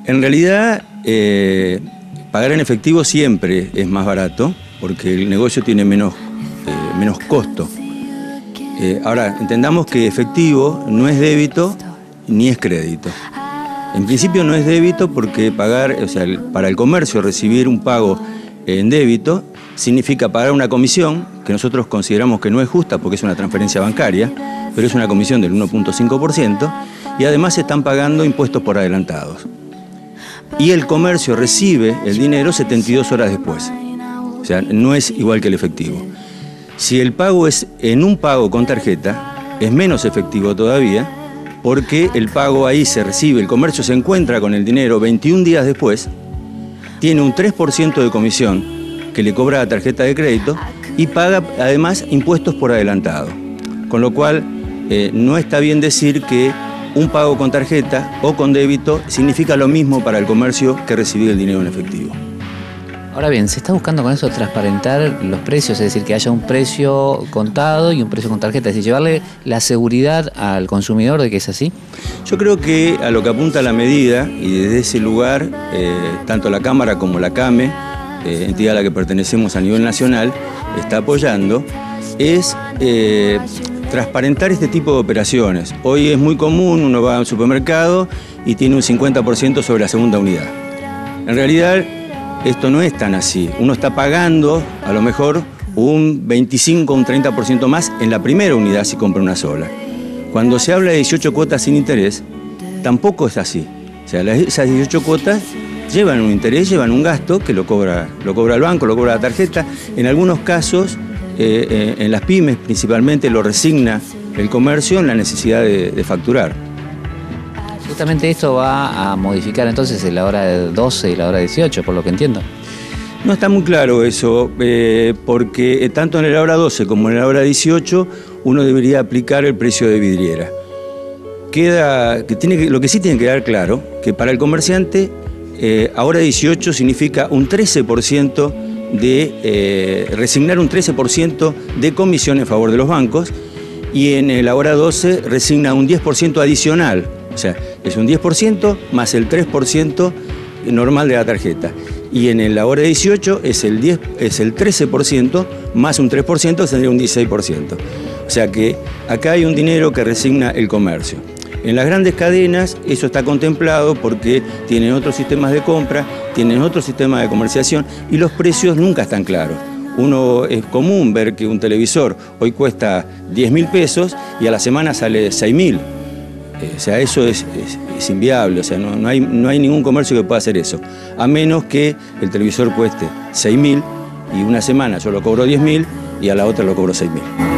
En realidad, pagar en efectivo siempre es más barato porque el negocio tiene menos costo. Ahora, entendamos que efectivo no es débito ni es crédito. En principio no es débito porque pagar, para el comercio recibir un pago en débito significa pagar una comisión que nosotros consideramos que no es justa porque es una transferencia bancaria, pero es una comisión del 1.5% y además se están pagando impuestos por adelantados. Y el comercio recibe el dinero 72 horas después. O sea, no es igual que el efectivo. Si el pago es en un pago con tarjeta, es menos efectivo todavía, porque el pago ahí se recibe, el comercio se encuentra con el dinero 21 días después, tiene un 3% de comisión que le cobra la tarjeta de crédito y paga además impuestos por adelantado. Con lo cual, no está bien decir que un pago con tarjeta o con débito significa lo mismo para el comercio que recibir el dinero en efectivo. Ahora bien, ¿se está buscando con eso transparentar los precios? Es decir, que haya un precio contado y un precio con tarjeta, es decir, llevarle la seguridad al consumidor de que es así. Yo creo que a lo que apunta la medida, y desde ese lugar, tanto la Cámara como la CAME, entidad a la que pertenecemos a nivel nacional, está apoyando, es transparentar este tipo de operaciones. Hoy es muy común, uno va a un supermercado y tiene un 50% sobre la segunda unidad. En realidad, esto no es tan así. Uno está pagando a lo mejor un 25 o un 30% más en la primera unidad si compra una sola. Cuando se habla de 18 cuotas sin interés, tampoco es así. O sea, esas 18 cuotas llevan un interés, llevan un gasto que lo cobra el banco, lo cobra la tarjeta. En algunos casos, en las pymes principalmente, lo resigna el comercio en la necesidad de facturar. Justamente esto va a modificar entonces la hora de 12 y la hora 18, por lo que entiendo. No está muy claro eso, porque tanto en la hora 12 como en la hora 18 uno debería aplicar el precio de vidriera. Lo que sí tiene que quedar claro, que para el comerciante, hora 18 significa un 13% resignar un 13% de comisión en favor de los bancos, y en la hora 12 resigna un 10% adicional. O sea, es un 10% más el 3% normal de la tarjeta. Y en la hora 18 es el 13% más un 3%, tendría un 16%. O sea que acá hay un dinero que resigna el comercio. En las grandes cadenas eso está contemplado porque tienen otros sistemas de compra, tienen otros sistemas de comercialización y los precios nunca están claros. Es común ver que un televisor hoy cuesta 10.000 pesos y a la semana sale 6.000. O sea, eso es inviable, o sea, no hay ningún comercio que pueda hacer eso, a menos que el televisor cueste 6.000 y una semana yo lo cobro 10.000 y a la otra lo cobro 6.000.